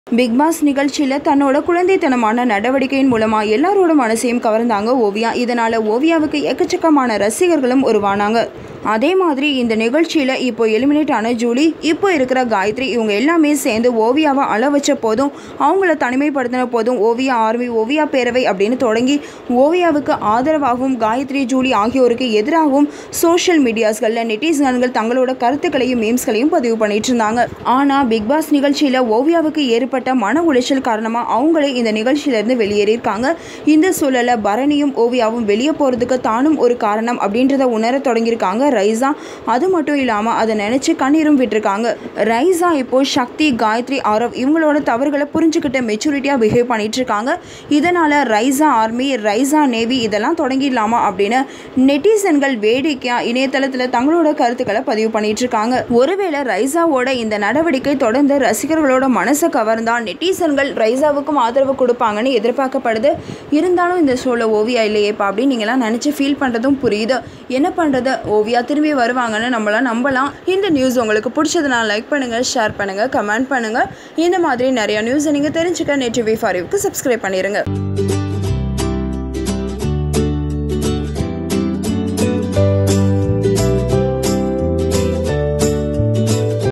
Big pass நிகழ்ச்சியில் தன்னோட குழந்தைத்தனமான நடவடிக்கையின் மூலமாக எல்லாரோட மனசையும் கவர்ந்தாங்க ஓவியா. இதனால் ஓவியாவுக்கு எக்கச்சக்கமான ரசிகர்களும் உருவானாங்க. அதே மாதிரி இந்த நிகழ்ச்சியில் இப்போ எலிமினேட் ஆன ஜூலி, இப்போ இருக்கிற காயத்ரி, இவங்க எல்லாமே சேர்ந்து ஓவியாவை அள வச்ச போதும், அவங்கள தனிமைப்படுத்தின போதும் ஓவியா ஆர்மி, ஓவியா பேரவை அப்படின்னு தொடங்கி ஓவியாவுக்கு ஆதரவாகவும் காயத்ரி, ஜூலி ஆகியோருக்கு எதிராகவும் சோஷியல் மீடியாஸ்களில் நெட்டிசன்கள் தங்களோட கருத்துக்களையும் மீம்ஸ்களையும் பதிவு பண்ணிட்டு இருந்தாங்க. ஆனால் பிக் பாஸ் நிகழ்ச்சியில் ஓவியாவுக்கு ஏற்பட்ட மன உளைச்சல் காரணமாக அவங்களே இந்த நிகழ்ச்சியிலேருந்து வெளியேறியிருக்காங்க. இந்த சூழலில் பரணியும் ஓவியாவும் வெளியே போகிறதுக்கு தானும் ஒரு காரணம் அப்படின்றத உணர தொடங்கியிருக்காங்க ரைசா. அது மட்டும் இல்லாமல் அதை நினச்சி கண்ணீரும் விட்டுருக்காங்க. ரைசா இப்போ சக்தி, காயத்ரி, ஆரவ் இவங்களோட தவறுகளை புரிஞ்சுக்கிட்ட மெச்சூரிட்டியாக பிஹேவ் பண்ணிட்டு இருக்காங்க. இதனால் ரைசா ஆர்மி, ரைசா நேவி இதெல்லாம் தொடங்கிடலாமா அப்படின்னு நெட்டிசன்கள் வேடிக்கையாக இணையதளத்தில் தங்களோட கருத்துக்களை பதிவு பண்ணிட்டு இருக்காங்க. ஒருவேளை ரைசாவோட இந்த நடவடிக்கை தொடர்ந்து ரசிகர்களோட மனசை கவர்ந்தால் நெட்டிசன்கள் ரைசாவுக்கும் ஆதரவு கொடுப்பாங்கன்னு எதிர்பார்க்கப்படுது. இருந்தாலும் இந்த ஷோவில் ஓவியா இல்லையேப்பா அப்படின்னு நீங்களாம் நினச்சி ஃபீல் பண்ணுறதும் புரியுது. என்ன பண்ணுறது, ஓவியா திரும்பி வருவாங்கன்னு நம்மளாம் நம்பலாம். இந்த நியூஸ் உங்களுக்கு பிடிச்சதுனா லைக் பண்ணுங்கள், ஷேர் பண்ணுங்கள், கமெண்ட் பண்ணுங்கள். இந்த மாதிரி நிறைய நியூஸை நீங்கள் தெரிஞ்சுக்க நெட் டிவி ஃபார் யூக்கு சப்ஸ்கிரைப் பண்ணிடுங்க.